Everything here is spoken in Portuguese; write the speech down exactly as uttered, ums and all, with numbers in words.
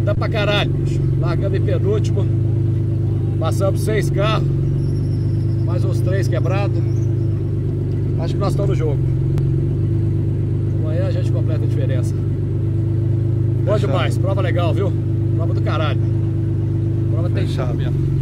Anda pra caralho, bicho. Largamos em penúltimo. Passamos seis carros. Mais uns três quebrados. Acho que nós estamos no jogo. Amanhã a gente completa a diferença. Bom demais, prova legal, viu? Prova do caralho. Prova tem chave mesmo.